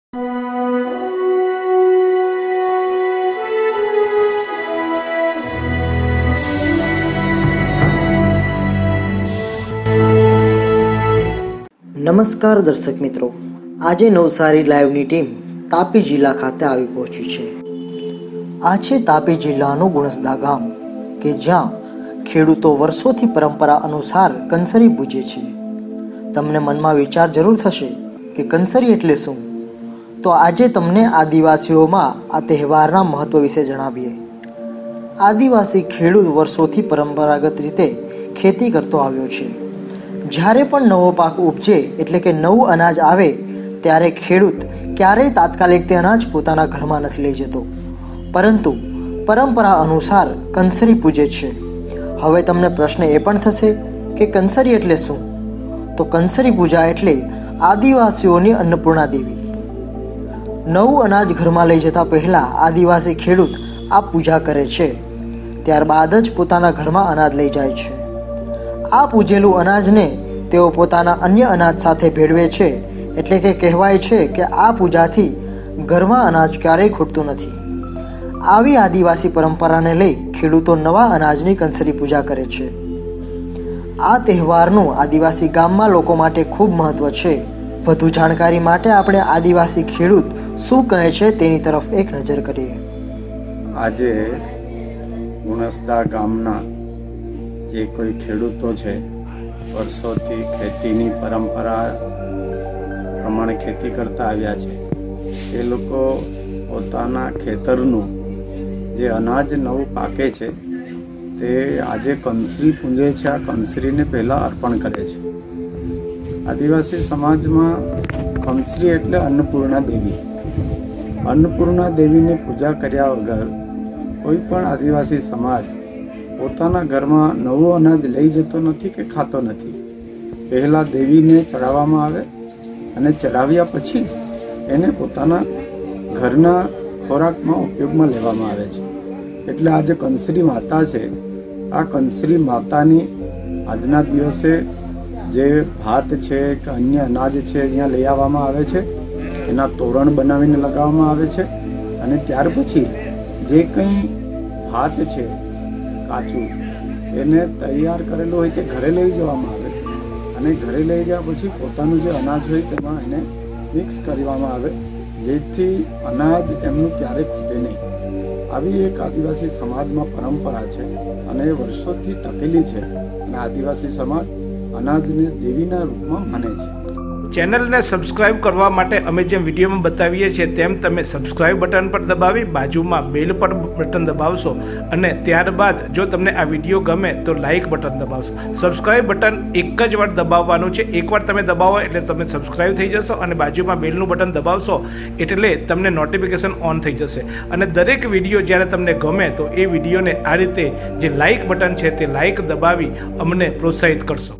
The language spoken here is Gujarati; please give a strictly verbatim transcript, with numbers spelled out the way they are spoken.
નમસ્કાર દર્શક મિત્રો, આજે નવસારી લાઈવની ટીમ તાપી જિલ્લા ખાતે આવી પહોંચી છે। આ છે તાપી જિલ્લાનું ગુણસદા ગામ કે જ્યાં ખેડૂતો વર્ષોથી પરંપરા અનુસાર કંસરી પૂજે છે। તમને મનમાં વિચાર જરૂર થશે કે કંસરી એટલે શું, તો આજે તમને આદિવાસીઓમાં આ તહેવારના મહત્વ વિશે જણાવીએ। આદિવાસી ખેડૂત વર્ષોથી પરંપરાગત રીતે ખેતી કરતો આવ્યો છે। જ્યારે પણ નવો પાક ઉપજે એટલે કે નવું અનાજ આવે ત્યારે ખેડૂત ક્યારેય તાત્કાલિક તે અનાજ પોતાના ઘરમાં નથી લઈ જતો, પરંતુ પરંપરા અનુસાર કંસરી પૂજે છે। હવે તમને પ્રશ્ન એ પણ થશે કે કંસરી એટલે શું, તો કંસરી પૂજા એટલે આદિવાસીઓની અન્નપૂર્ણા દેવી। નવું અનાજ ઘરમાં લઈ જતા પહેલા આદિવાસી ખેડૂત આ પૂજા કરે છે, ત્યારબાદ જ પોતાના ઘરમાં અનાજ લઈ જાય છે। આ પૂજેલું અનાજને તેઓ પોતાના અન્ય અનાજ સાથે ભેળવે છે, એટલે કે કહેવાય છે કે આ પૂજાથી ઘરમાં અનાજ ક્યારેય ખૂટતું નથી। આવી આદિવાસી પરંપરાને લઈ ખેડૂતો નવા અનાજની કંસરી પૂજા કરે છે। આ તહેવારનું આદિવાસી ગામમાં લોકો માટે ખૂબ મહત્વ છે। વધુ જાણકારી માટે આપણે આદિવાસી ખેડૂત શું કહે છે તેની તરફ એક નજર કરીએ। આજે ગુણસદા ગામના જે કોઈ ખેડૂતો છે, વર્ષોથી ખેતીની પરંપરા પ્રમાણે ખેતી કરતા આવ્યા છે, એ લોકો પોતાના ખેતરનું જે અનાજ નવું પાકે છે તે આજે કંસરી પૂજે છે। આ કંસરીને પહેલાં અર્પણ કરે છે। આદિવાસી સમાજમાં કંસરી એટલે અન્નપૂર્ણા દેવી। અન્નપૂર્ણા દેવીની પૂજા કર્યા વગર કોઈ પણ આદિવાસી સમાજ પોતાના ઘરમાં નવું અનાજ લઈ જતો નથી કે ખાતો નથી। પહેલાં દેવીને ચડાવવામાં આવે અને ચડાવ્યા પછી જ એને પોતાના ઘરના ખોરાકમાં ઉપયોગમાં લેવામાં આવે છે। એટલે આ જે કંસરી માતા છે, આ કંસરી માતાની આજના દિવસે જે ભાત છે કે અન્ય અનાજ છે અહીંયા લઈ આવવામાં આવે છે, એના તોરણ બનાવીને લગાવવામાં આવે છે, અને ત્યાર પછી જે કંઈ ભાત છે કાચું એને તૈયાર કરેલું હોય તે ઘરે લઈ જવામાં આવે, અને ઘરે લઈ ગયા પછી પોતાનું જે અનાજ હોય તેમાં એને મિક્સ કરવામાં આવે, જેથી અનાજ એમનું ક્યારેય ખૂટે નહીં। આવી એક આદિવાસી સમાજમાં પરંપરા છે અને એ વર્ષોથી ટકેલી છે, અને આદિવાસી સમાજ અનાજને દેવીના રૂપમાં માને છે। ચેનલને સબસ્ક્રાઇબ કરવા માટે અમે જેમ વિડીયોમાં બતાવીએ છીએ તેમ તમે સબસ્ક્રાઇબ બટન પર દબાવી બાજુમાં બેલ પર બટન દબાવશો, અને ત્યારબાદ જો તમને આ વિડીયો ગમે તો લાઇક બટન દબાવશો। સબસ્ક્રાઇબ બટન એક જ વાર દબાવવાનું છે, એકવાર તમે દબાવો એટલે તમે સબસ્ક્રાઇબ થઈ જશો, અને બાજુમાં બેલનું બટન દબાવશો એટલે તમને નોટિફિકેશન ઓન થઈ જશે, અને દરેક વિડીયો જ્યારે તમને ગમે તો એ વિડીયોને આ રીતે જે લાઇક બટન છે તે લાઇક દબાવી અમને પ્રોત્સાહિત કરશો।